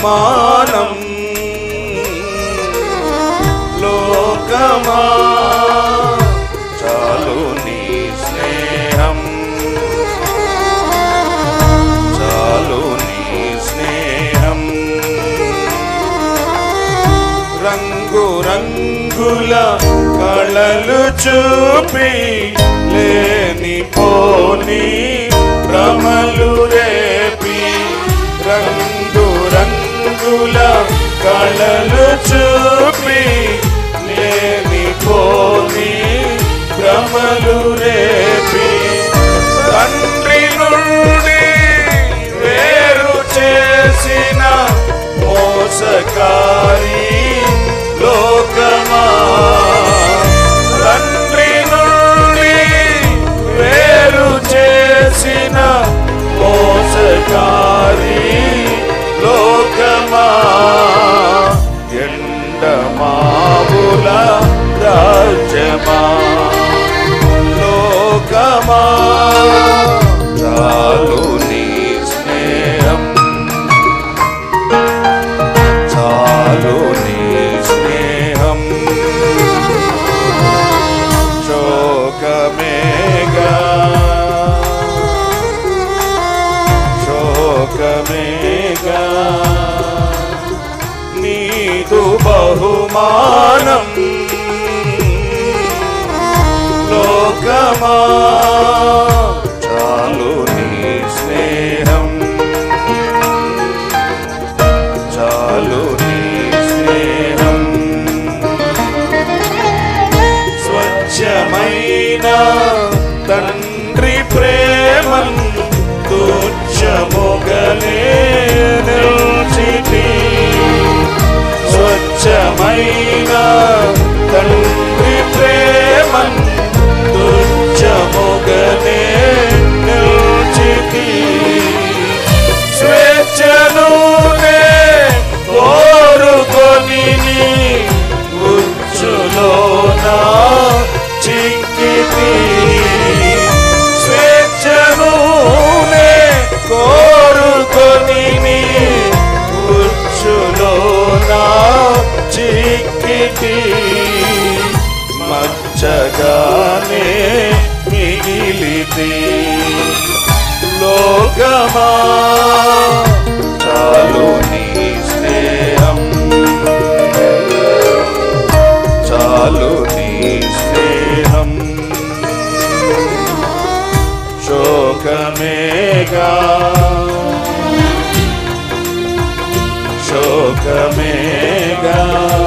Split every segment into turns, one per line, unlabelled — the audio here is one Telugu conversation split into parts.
బహుమానం లోకమా చాలు నీ స్నేహం చాలు నీ స్నేహం రంగు రంగుల కళలు చూపి లేని పోని భ్రమలు రేపి రంగు రంగుల కళలు చూపి లేని పోని భ్రమలు రేపి తండ్రి నుండి వేరు చేసిన మోసకారి లోకమా తండ్రి నుండి వేరు చేసిన మోసకారి లోకమా ఎండమావుల రాజ్యమా లోకమా చాలు నీ స్నేహం చాలు నీ స్నేహం శోకమేగా శోకమేగా నీదు బహుమానం లోకమా చాలు నీ స్నేహం చాలు నీ స్నేహం స్వచ్ఛమైన తండ్రి ప్రేమం తుచ్చముగనే నిల్చితి స్వచ్ఛమైన తండ్రి ప్రేమం తుచ్చముగనే నిల్చితి స్వేచ్ఛనునే కోరుకొని ఉచ్చులోన చిక్కితి స్వేచ్ఛనునే కోరుకొని ఉచ్చులోన చిక్కితి మచ్చగానే మిగిలితి లోకమా చాలు నీ స్నేహం చాలు నీ స్నేహం శోకమేగా శోకమేగా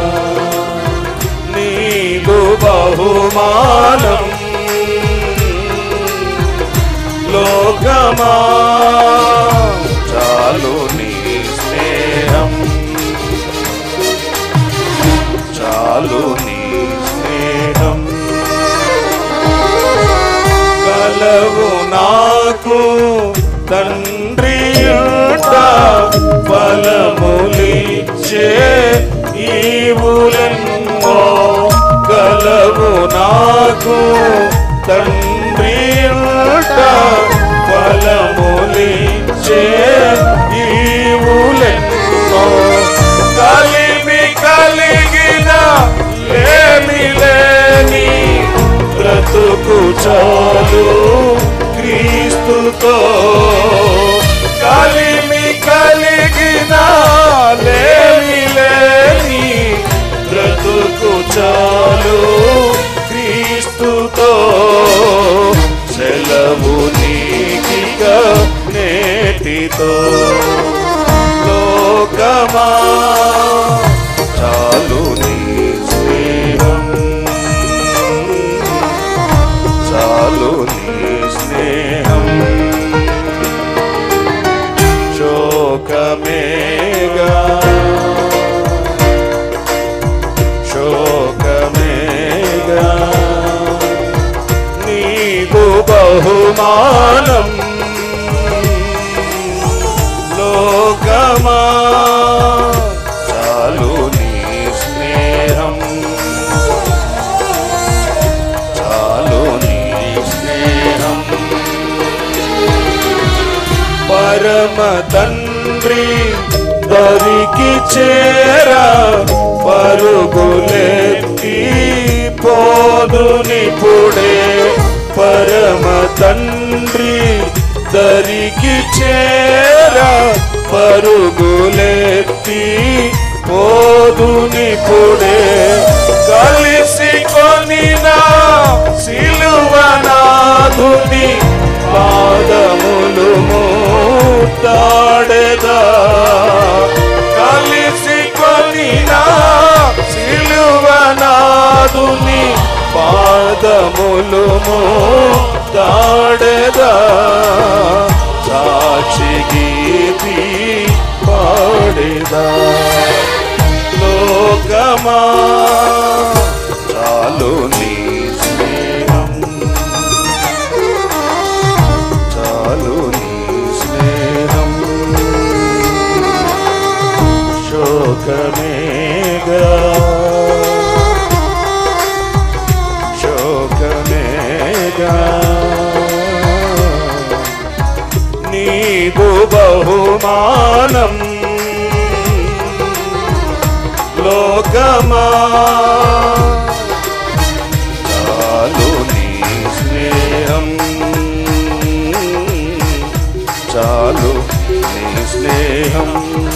నీదు బహుమానం లోకమా చాలు నీ స్నేహం చాలు నీ స్నేహం కలవు నాకు తండ్రి ఫలములిచ్చే ఈవులెన్నో కలవు నాకు తండ్రి ఫలములిచ్చే ఈవులెన్నో కలిమి కలిగిన లేమి లేని బ్రతుకు చాలు క్రీస్తుతో కలిమి కలిగిన లేమి లేని బ్రతుకు చాలు క్రీస్తుతో సెలవు నీకిక నేటితో లోకమా చాలు నీ స్నేహం చాలు నీ స్నేహం శోకమేగా శోకమేగా నీదు బహుమానం లోకమా చాలు నీ స్నేహం చాలు నీ స్నేహం పరమ తండ్రి దరికి చేరా పరుగులెత్తి పోదునిపుడే పరమ తండ్రి దరికి చేరా పరుగులెత్తి పోదునిపుడే కలిసి కొనినా సిలువనాథుని పాదములు మోతాడెదా కలిసి కొనినా సిలువనాథుని పాదములు మోతాడెదా సాక్షి గీతి పాడెదా లోకమా చాలు నీ స్నేహం చాలు నీ స్నేహం శోకమేగా శోకమేగా నీకు బహుమానం లోకమా చాలు నీ స్నేహం చాలు నీ స్నేహం